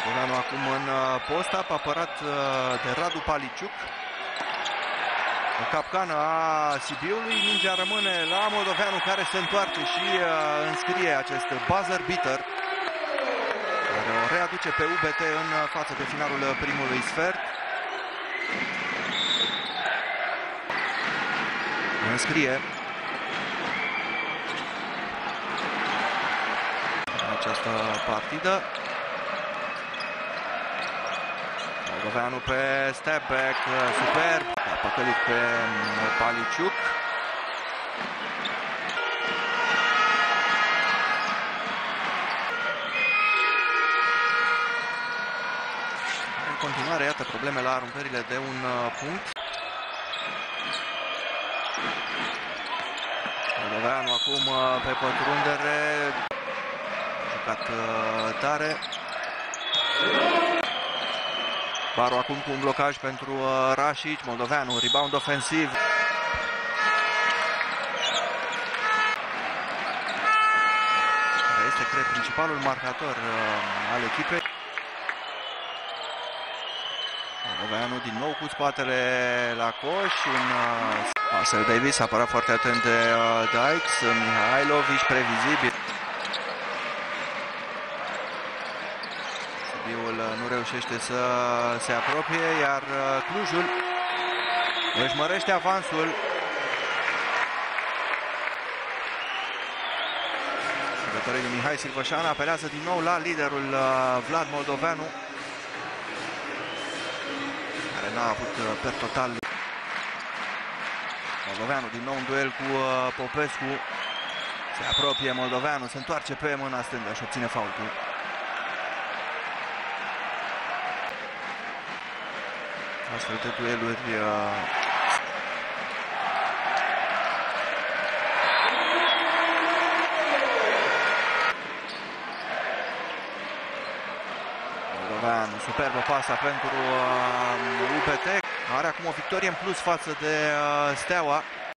Moldoveanu acum în post-up, apărat de Radu Paliciuc. O capcană a Sibiului, mingea rămâne la Moldoveanu, care se întoarce și înscrie acest buzzer beater, care o readuce pe UBT în față de finalul primului sfert. Înscrie această partidă. Moldoveanu pe step back, superb, a păcălit pe Paliciuc. În continuare, iată, probleme la aruncările de un punct. Moldoveanu acum pe pătrundere, jucat tare. Baru acum cu un blocaj pentru Rașic. Moldoveanu, rebound ofensiv. Care este, cred, principalul marcator al echipei. Moldoveanu din nou cu spatele la coș. Marcel Davis apărat foarte atent de Dykes. Mihailovici, previzibil. Nu reușește să se apropie, iar Clujul își mărește avansul. Jucătorii lui Mihai Silvășan apelează din nou la liderul Vlad Moldoveanu, care n-a avut per total. Moldoveanu din nou în duel cu Popescu. Se apropie Moldoveanu, se întoarce pe mâna stângă și obține faultul. Astfel de dueluri Moldoveanu, superbă pasa pentru UBT. Are acum o victorie în plus față de Steaua.